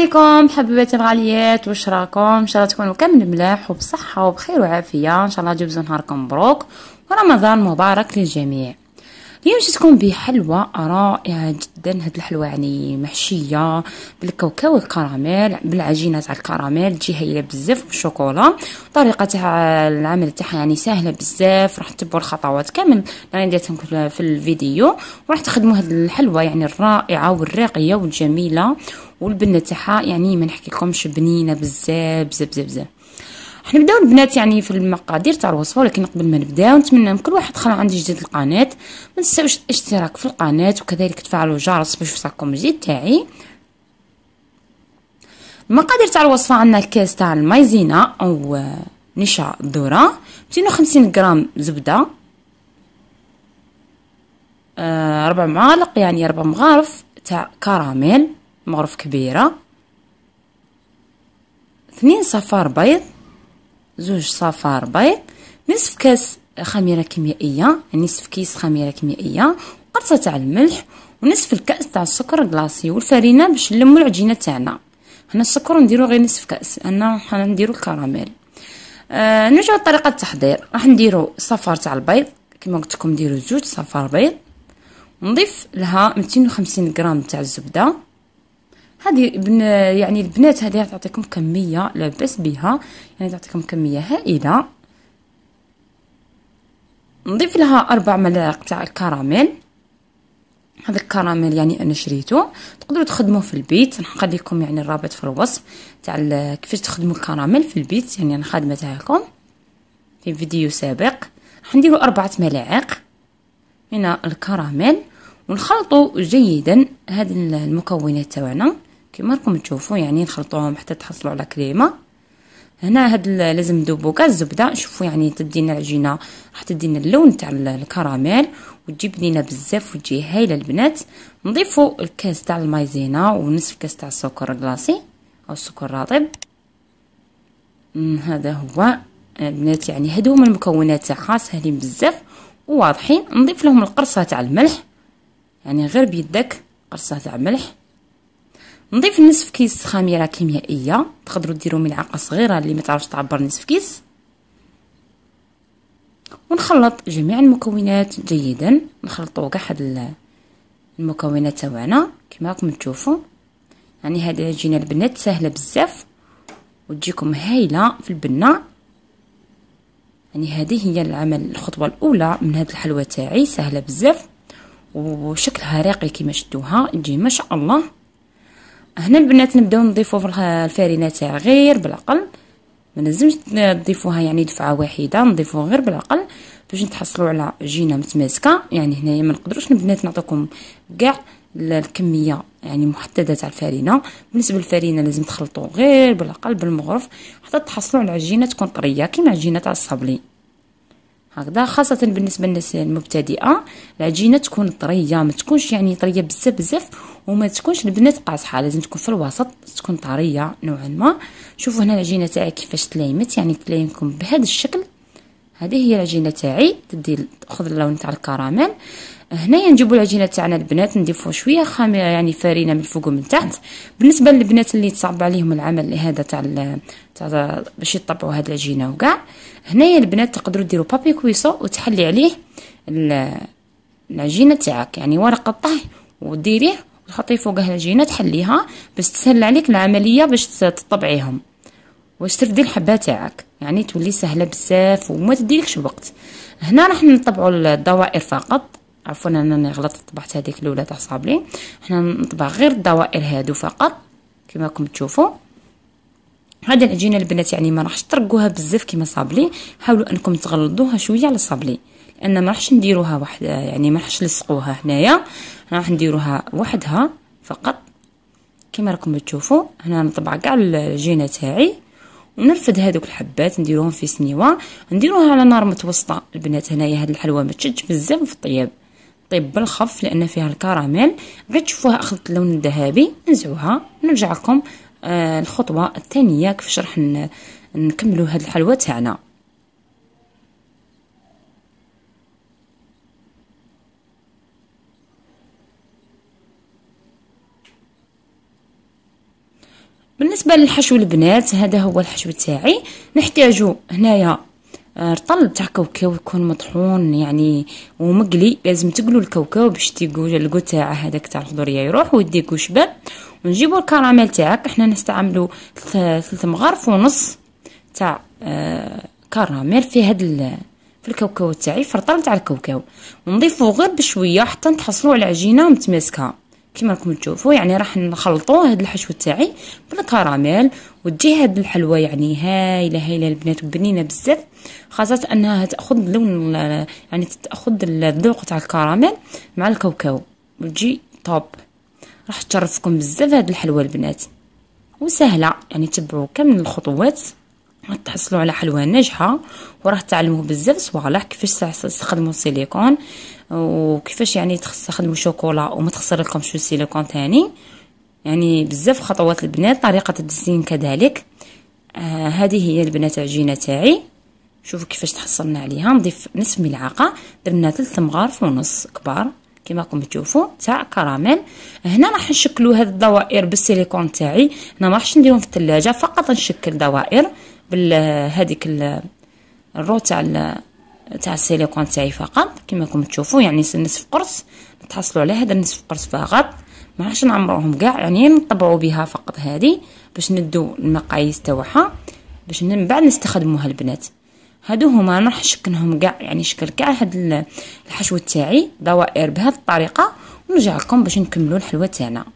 عليكم حبيباتي الغاليات، واش راكم؟ ان شاء الله تكونوا كامل ملاح وبصحه وبخير وعافيه. ان شاء الله تجوزوا نهاركم مبروك ورمضان مبارك للجميع. اليوم جيتكم بحلوى رائعه جدا. هاد الحلوى يعني محشيه بالكاوكاو والكراميل، بالعجينه تاع الكراميل، تجي هايله بزاف بالشوكولا. طريقه تاع العمل تاعها يعني سهله بزاف، راح تتبعوا الخطوات كامل راني درتهم في الفيديو، وراح تخدموا هاد الحلوى يعني الرائعه والراقيه والجميله، والبنه تاعها يعني ما نحكيلكمش بنينه بزاف بزاف بزاف بزاف. راح نبداو البنات يعني في المقادير تاع الوصفه، ولكن قبل ما نبداو نتمنى من كل واحد خلى عندي جديد القناه ما تنساوش الاشتراك في القناه، وكذلك تفعلوا الجرس باش يوصلكم الجديد تاعي. المقادير تاع الوصفه عندنا الكاس تاع المايزينا او نشا الذره، 250 غرام زبده، 4 معالق يعني 4 مغارف تاع كراميل مغرف كبيره، 2 صفار بيض، 2 صفار بيض، نصف كاس خميره كيميائيه يعني نصف كيس خميره كيميائيه، قرصه تاع الملح، ونصف الكاس تاع السكر كلاصي والفرينه باش نلموا العجينه تاعنا. هنا السكر نديرو غير نصف كاس، انا حنا نديرو الكراميل. نرجعوا لطريقه التحضير. راح نديرو صفار تاع البيض كما قلت لكم، نديرو 2 صفار بيض، نضيف لها 250 غرام تاع الزبده. هذه يعني البنات هذه تعطيكم كميه لا باس بها، يعني تعطيكم كميه هائله. نضيف لها 4 ملاعق تاع الكراميل. هذا الكراميل يعني انا شريته، تقدروا تخدموه في البيت، نخلي لكم يعني الرابط في الوصف تاع كيفاش تخدموا الكراميل في البيت، يعني انا خادمه لكم في فيديو سابق. راح نديروا 4 ملاعق من الكراميل ونخلطوا جيدا هذه المكونات تاعنا كما راكم تشوفوا، يعني نخلطوهم حتى تحصلوا على كريمه. هنا هاد لازم نذوبوا كاع الزبده، شوفوا يعني تدينا العجينه راح تدينا اللون تاع الكراميل وتجي بنينه بزاف وتجي هايله البنات. نضيفوا الكاس تاع المايزينا ونصف كاس تاع السكر كلاصي او السكر الرطب. هذا هو البنات، يعني هادو هما المكونات تاعها ساهلين بزاف وواضحين. نضيف لهم القرصه تاع الملح، يعني غير بيدك قرصه تاع ملح. نضيف نصف كيس خميره كيميائيه، تقدروا ديروا ملعقه صغيره اللي ما تعرفش تعبر نصف كيس. ونخلط جميع المكونات جيدا، نخلطوا كاع هاد المكونات تاعنا كما راكم تشوفوا. يعني هذه العجينه البنات سهله بزاف وتجيكم هايله في البنه. يعني هذه هي العمل الخطوه الاولى من هذه الحلوى تاعي، سهله بزاف وشكلها راقي كما شفتوها تجي ما شاء الله. هنا البنات نبداو نضيفوا في الفرينه تاع غير بالعقل، ما لازمش تضيفوها يعني دفعه واحده، نضيفوها غير بالعقل باش نتحصلوا على عجينه متماسكه. يعني هنايا ما نقدروش البنات نعطيكم كاع الكميه يعني محدده تاع الفرينه. بالنسبه للفرينه لازم تخلطوا غير بالعقل بالمغرف حتى تحصلوا على عجينه تكون طريه كيما عجينه تاع الصبلي هكذا. خاصه بالنسبه للناس المبتدئه العجينه تكون طريه، ما تكونش يعني طريه بزاف بزاف وما تكونش البنات قاصحه، لازم تكون في الوسط، تكون طريه نوعا ما. شوفوا هنا العجينه تاعي كيفاش تلايمت، يعني تلايمكم بهذا الشكل. هذه هي العجينه تاعي، تاخذ اللون تاع الكراميل. هنايا نجيبوا العجينه تاعنا البنات نضيفوا شويه خميره يعني فرينه من الفوق ومن تحت. بالنسبه للبنات اللي تصعب عليهم العمل هذا تاع باش يطبعوا هذه العجينه وكاع، هنايا البنات تقدروا ديروا بابي كويسو وتحلي عليه العجينه تاعك، يعني ورقه طهي وديريه وتحطيه فوقها العجينه تحليها باش تسهل عليك العمليه باش تطبعيهم واش تردي الحبه تاعك، يعني تولي سهله بزاف وما تديلكش الوقت. هنا راح نطبعوا الدوائر فقط، عفوا انا غلطت طبعت هذيك الاولى تاع صابلي، حنا نطبع غير الدوائر هادو فقط كما راكم تشوفوا. هذه العجينه البنات يعني ما راحش ترقوها بزاف كما صابلي، حاولوا انكم تغلظوها شويه على صابلي لان ما راحش نديروها وحده، يعني ما راحش نلصقوها هنايا، راح نديروها وحدها فقط كما راكم تشوفوا. هنا نطبع كاع العجينه تاعي ونرفد هذوك الحبات نديروهم في سنيوه، نديروها على نار متوسطه البنات. هنايا هاد الحلوى ما تشدش بزاف في الطياب، طيب بالخف لان فيها الكراميل. غير تشوفوها اخذت اللون الذهبي نزعوها. نرجع لكم الخطوه الثانيه كيفاش راح نكملوا هاد الحلوى تاعنا. بالنسبه للحشو البنات، هذا هو الحشو تاعي. نحتاجو هنايا رطل تاع كاوكاو يكون مطحون يعني ومقلي. لازم تقلوا الكاوكاو باش تيقو الكو تاع هذاك تاع الخضريه يروح ويديكو شباب. ونجيبو الكراميل تاعك. احنا نستعملو 3 مغارف ونص تاع كراميل في هاد في الكاوكاو تاعي، في الرطل تاع الكاوكاو، ونضيفو غير بشويه حتى نتحصلوا على عجينه متماسكه كيما راكم تشوفوا. يعني راح نخلطوا هاد الحشو تاعي بالكراميل، وتجي هاد الحلوه يعني هايله هايله البنات، بنينه بزاف، خاصه انها تاخذ لون يعني تاخذ الذوق تاع الكراميل مع الكاوكاو، وتجي طوب. راح تشرفكم بزاف هاد الحلوه البنات، وسهله يعني تبعوا كامل الخطوات راح تحصلوا على حلوه ناجحه. وراح تعلموا بزاف صوالح كيفاش تستخدموا السيليكون، وكيفاش يعني تستخدموا شوكولا وما تخسر لكمش السيليكون ثاني. يعني بزاف خطوات البنات، طريقه التزيين كذلك. هذه هي البنات عجينه تاعي. شوفوا كيفاش تحصلنا عليها. نضيف نصف ملعقه، درنا 3 مغارف ونص كبار كما راكم تشوفوا تاع كراميل. هنا راح نشكلوا هذه الدوائر بالسيليكون تاعي. انا ما راحش نديرهم في الثلاجه، فقط نشكل دوائر بهذيك الرو تاع السيليكون تاعي فقط كما راكم تشوفوا. يعني نصف قرص نتحصلوا على هذا النصف قرص فقط، ما راحش نعمروهم كاع، يعني نطبعوا بها فقط هذه باش ندو المقاييس تاعها باش من بعد نستخدموها البنات. هادو هما راح نشكلهم كاع، يعني شكل كاع هاد الحشو تاعي دوائر بهذه الطريقه، ونرجع لكم باش نكملوا الحلوه تاعنا.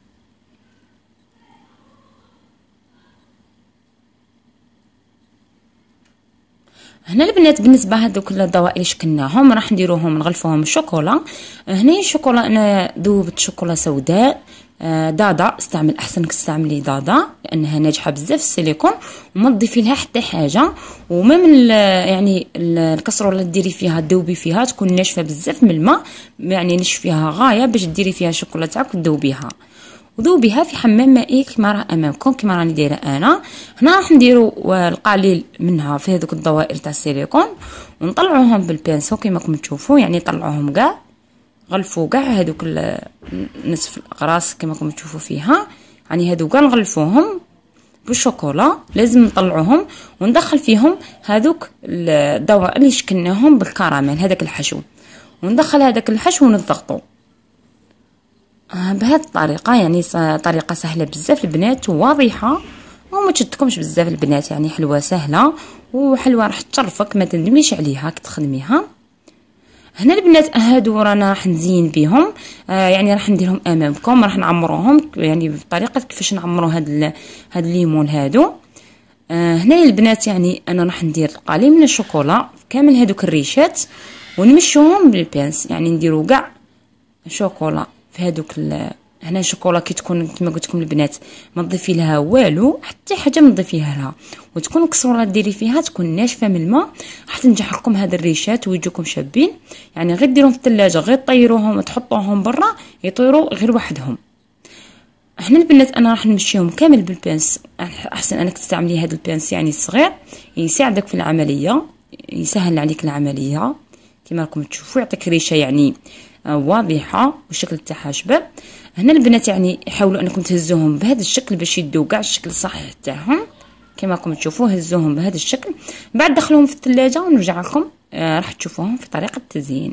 هنا البنات بالنسبه هذوك الدوائر اللي شكلناهم راح نديروهم نغلفوهم الشوكولا. هنا الشوكولا انا ذوبت شوكولا سوداء دادا، استعمل احسن تستعملي دادا لانها ناجحه بزاف السيليكون وما تضيفي لها حتى حاجه. وما من يعني الكسروله اللي ديري فيها تذوبي فيها تكون ناشفه بزاف من الماء، يعني نشفيها غايه باش ديري فيها الشوكولا تاعك وتذوبيها. وذوبيها في حمام مائي كما راه امامكم كما راني دايره انا. هنا راح نديروا القليل منها في هذوك الدوائر تاع السيليكون ونطلعوهم بالبانسو كما راكم تشوفوا. يعني طلعوهم كاع، غلفوا كاع هذوك نصف الاقراص كما راكم تشوفوا فيها. يعني هذوك نغلفوهم بالشوكولا، لازم نطلعوهم وندخل فيهم هذوك الدوائر اللي شكلناهم بالكراميل هذاك الحشو، وندخل هذاك الحشو ونضغطوا بهذه الطريقه. يعني طريقه سهله بزاف البنات وواضحه وما تشدكمش بزاف البنات. يعني حلوه سهله وحلوه راح تشرفك ما تندميش عليها كي تخدميها. هنا البنات هادو رانا راح نزين بهم. يعني راح نديرهم امامكم، راح نعمروهم يعني بطريقه كيفاش نعمروا هاد الليمون هادو. هنا البنات يعني انا راح ندير قليل من الشوكولا كامل هادوك الريشات ونمشوهم بالبانس. يعني نديروا كاع شوكولا في هادوك هنا الشوكولا كي تكون كما قلت لكم البنات ما تضيفي لها والو، حتى حاجه ما تضيفيها لها، وتكون الكسوره ديري فيها تكون ناشفه من الماء، راح تنجح لكم هاد الريشات ويجوكم شابين. يعني غير ديروهم في الثلاجه، غير طيروهم وتحطوهم برا يطيروا غير وحدهم. احنا البنات انا راح نمشيهم كامل بالبانس. احسن انك تستعملي هذا البانس يعني الصغير، يساعدك في العمليه، يسهل عليك العمليه كما راكم تشوفوا، يعطيك ريشه يعني واضحه والشكل تاعها شباب. هنا البنات يعني حاولوا انكم تهزوهم بهذا الشكل باش يدوا كاع الشكل الصحيح تاعهم كما راكم تشوفوا. هزوهم بهذا الشكل، بعد دخلوهم في الثلاجه ونرجع لكم راح تشوفوهم في طريقه التزيين.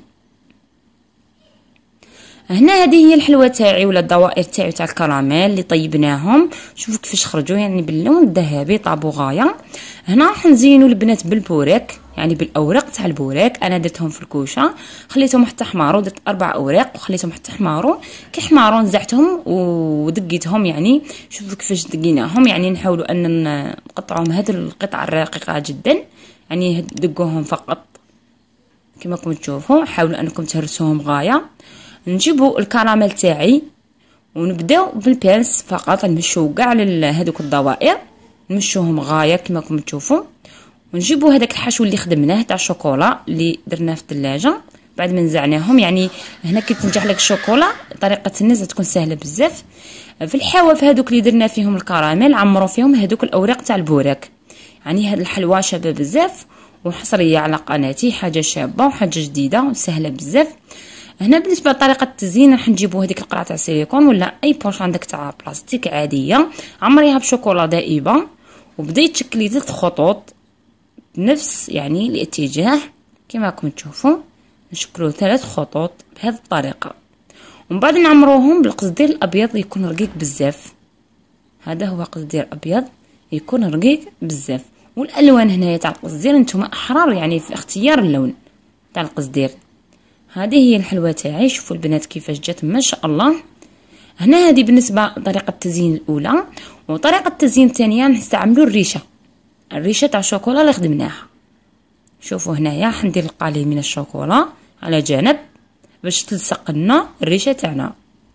هنا هذه هي الحلوه تاعي ولا الدوائر تاعي تاع الكراميل اللي طيبناهم. شوفوا كيفاش خرجوا يعني باللون الذهبي طابوا غايه. هنا راح نزينوا البنات بالبوريك، يعني بالاوراق تاع البوراك. انا درتهم في الكوشه خليتهم حتى حماروا، درت 4 اوراق وخليتهم حتى حماروا. كي حماروا نزعتهم ودقيتهم. يعني شوفوا كيفاش دقيناهم، يعني نحاولوا ان نقطعوهم هذه القطع الرقيقه جدا، يعني دقوهم فقط كما راكم تشوفوا. حاولوا انكم تهرسوهم غايه. نجيبوا الكراميل تاعي ونبداو بالبانس فقط، نمشيو كاع هذوك الدوائر نمشوهم غايه كما راكم تشوفوا. ونجيبوا هذاك الحشو اللي خدمناه تاع الشوكولا اللي درناه في الثلاجه بعد ما نزعناهم. يعني هنا كي تنجح لك الشوكولا طريقه النزع تكون سهله بزاف. في الحواف هذوك اللي درنا فيهم الكراميل عمروا فيهم هذوك الاوراق تاع البوراك. يعني هاد الحلوى شابه بزاف وحصريه على قناتي، حاجه شابه وحاجه جديده وسهله بزاف. هنا بالنسبه لطريقه التزيين راح نجيبو هذيك القرعه تاع السيليكون ولا اي بوش عندك تاع بلاستيك عاديه، عمريها بشوكولا دائبه وبداي تشكلي 3 خطوط بنفس يعني الاتجاه كما راكم تشوفوا. نشكلوا 3 خطوط بهذه الطريقه، ومن بعد نعمروهم بالقصدير الابيض يكون رقيق بزاف. هذا هو قصدير ابيض يكون رقيق بزاف. والالوان هنايا تاع القصدير نتوما احرار يعني في اختيار اللون تاع القصدير. هذه هي الحلوه تاعي. شوفوا البنات كيفاش جات ما شاء الله. هنا هذه بالنسبه لطريقه التزيين الاولى. وطريقه التزيين الثانيه نستعملوا الريشه تاع الشوكولا اللي خدمناها. شوفوا هنايا حندير القليل من الشوكولا على جانب باش تلصق لنا الريشه تاعنا.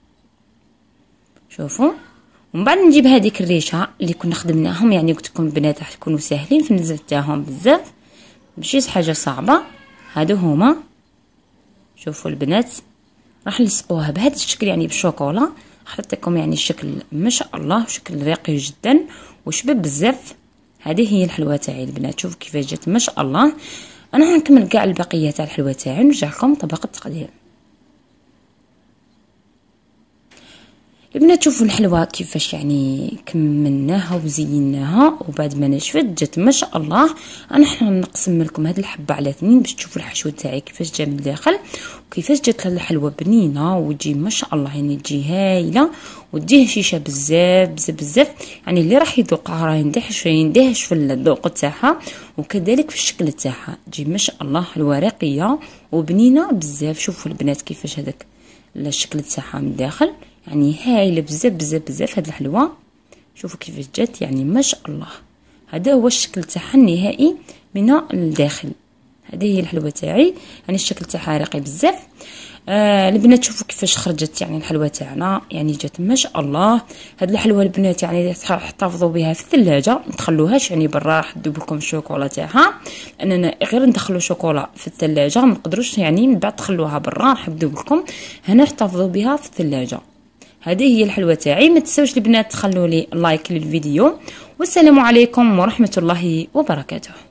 شوفوا، ومن بعد نجيب هذيك الريشه اللي كنا خدمناهم، يعني قلت لكم البنات راح يكونوا ساهلين في النزل تاعهم بزاف ماشي حاجه صعبه. هادو هما شوفوا البنات راح نلصقوها بهذا الشكل يعني بالشوكولا. حطيت لكم يعني الشكل ما شاء الله شكل رقيق جدا وشباب بزاف. هذه هي الحلوه تاعي البنات. شوفوا كيفاش جات ما شاء الله. انا هنكمل كاع البقيه تاع الحلوه تاعي ونرجع لكم طبق التقديم. البنات شوفوا الحلوه كيفاش يعني كملناها وزيناها وبعد ما نشفت جات ما شاء الله. انا نقسم لكم هذه الحبه على 2 باش تشوفوا الحشو تاعي كيفاش جا من الداخل وكيفاش جات الحلوه بنينه وتجي ما شاء الله يعني تجي هايله وتجي هشيشه بزاف بزاف بزاف. يعني اللي راح يذوقها راه يندهش في الذوق تاعها وكذلك في الشكل تاعها تجي ما شاء الله حلوه رقيه وبنينه بزاف. شوفوا البنات كيفاش هذاك الشكل تاعها من الداخل يعني هايله بزاف بزاف بزاف. هاد الحلوه شوفوا كيفاش جات يعني ما شاء الله. هذا هو الشكل تاعها النهائي من الداخل. هذه هي الحلوه تاعي يعني الشكل تاعها رقيق بزاف. البنات شوفوا كيفاش خرجت يعني الحلوه تاعنا يعني جات ما شاء الله. هاد الحلوه البنات يعني تحتفظوا بها في الثلاجه ما تخلوهاش يعني برا راح تذوب لكم الشوكولا تاعها، لاننا غير ندخلوا شوكولا في الثلاجه ما نقدروش يعني من بعد تخلوها برا راح تذوب لكم. هنا احتفظوا بها في الثلاجه. هذه هي الحلوه تاعي. ما تنسوش البنات تخلوا لي لايك للفيديو والسلام عليكم ورحمه الله وبركاته.